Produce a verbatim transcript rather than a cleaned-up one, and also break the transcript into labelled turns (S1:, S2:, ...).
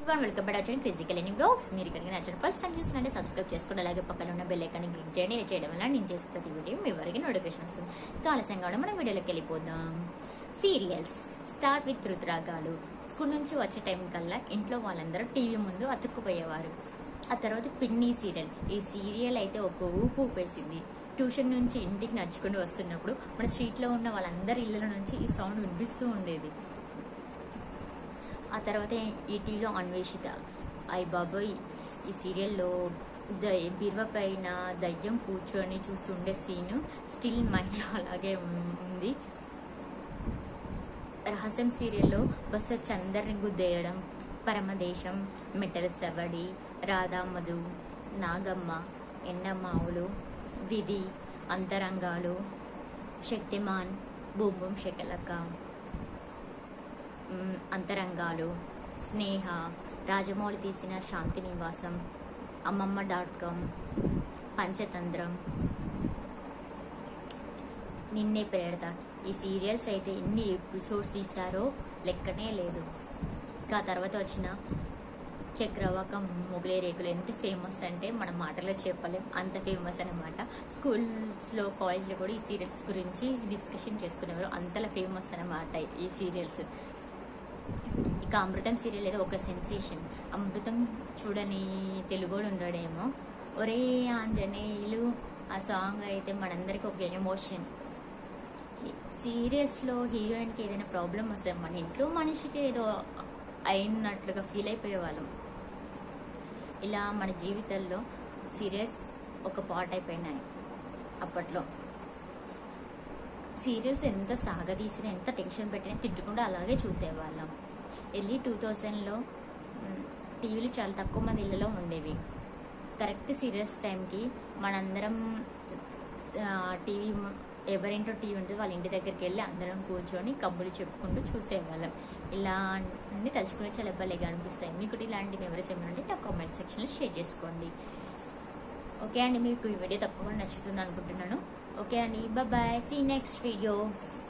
S1: ఇవాళ welcome back వచ్చేయండి physical any blogs. మీరు ఇక్కడికి నచ్చిన ఫస్ట్ టైం చూసినట్టే సబ్స్క్రైబ్ చేసుకోండి, అలాగే పక్కన ఉన్న బెల్ ఐకాన్ క్లిక్ చేయండి. ఇది చేయడం వల్ల నేను చేసే ప్రతి వీడియో మీ వరకు నోటిఫికేషన్ వస్తుంది. ఇంకా ఆలస్యం కావడం మనం వీడియోలోకి వెళ్ళిపోదాం. Serials start with Rituragalu. School నుంచి వచ్చే టైం కల్లా ఇంట్లో వాళ్ళందరూ టీవీ ముందు అతుక్కుపోయేవారు. ఆ తర్వాత పిన్ని సీరియల్. ఈ సీరియల్ అయితే ఒక ఊపు ఊపేసింది. ట్యూషన్ నుంచి ఇంటికి నడుచుకుంటూ వస్తున్నప్పుడు మన స్ట్రీట్లో ఉన్న వాళ్ళందరి ఇళ్ళ నుంచి ఈ సౌండ్ వినిపిస్తూ ఉండేది. ఆ తర్వాత ఈ టీవీలో అన్వేషిత. అయ్య బాబోయ్, ఈ సీరియల్లో ద బీరువా పైన దయ్యం కూర్చొని చూస్తుండే సీను స్టిల్ మైండ్లో అలాగే ఉంది. రహస్యం సీరియల్లో బస్ వచ్చి అందరిని గుద్దేయడం, పరమదేశం, మెట్టల సవడి, రాధామధు, నాగమ్మ, ఎండమావులు, విధి, అంతరంగాలు, శక్తిమాన్, బూమ్ బూమ్ శకలక, అంతరంగాలు, స్నేహ, రాజమౌళి తీసిన శాంతి నివాసం, అమ్మమ్మ డాట్ కామ్, పంచతంత్రం, నిన్నే పెడతా. ఈ సీరియల్స్ అయితే ఎన్ని ఎపిసోడ్స్ తీశారో లెక్కనే లేదు. ఇంకా తర్వాత వచ్చిన చక్రవాకం, మొగలే రేకులు ఎంత ఫేమస్ అంటే మన మాటలో చెప్పలేం, అంత ఫేమస్ అనమాట. స్కూల్స్లో కాలేజ్లో కూడా ఈ సీరియల్స్ గురించి డిస్కషన్ చేసుకునేవారు, అంతలా ఫేమస్ అనమాట ఈ సీరియల్స్. ఇక అమృతం సీరియల్ ఏదో ఒక సెన్సేషన్. అమృతం చూడని తెలుగుడు ఉండడేమో. ఒరే ఆంజనేయులు ఆ సాంగ్ అయితే మనందరికీ ఒక ఎమోషన్. సీరియల్స్లో హీరోయిన్కి ఏదైనా ప్రాబ్లం వస్తే మన ఇంట్లో మనిషికి ఏదో అయినట్లుగా ఫీల్ అయిపోయే వాళ్ళం. ఇలా మన జీవితాల్లో సీరియల్స్ ఒక పార్ట్ అయిపోయినాయి. అప్పట్లో సీరియల్స్ ఎంత సాగదీసినా, ఎంత టెన్షన్ పెట్టినా తిట్టుకుంటూ అలాగే చూసేవాళ్ళం. ఎర్లీ టూ థౌజండ్లో టీవీలు చాలా తక్కువ మంది ఇళ్ళలో ఉండేవి. కరెక్ట్ సీరియల్స్ టైంకి మనందరం టీవీ ఎవరింటో టీవీ ఉంటుంది వాళ్ళ ఇంటి దగ్గరికి వెళ్ళి అందరం కూర్చొని కబుర్లు చెప్పుకుంటూ చూసేవాళ్ళం. ఇలా అన్ని తలుచుకుని చాలా భలేగా అనిపిస్తాయి. మీకు ఇలాంటి మెమరీస్ ఏమైనా ఉంటే నా కామెంట్ సెక్షన్లో షేర్ చేసుకోండి. ఓకే అండి, మీకు ఈ వీడియో తప్పకుండా నచ్చుతుంది అనుకుంటున్నాను. ఓకే అండి, bye bye, see next video.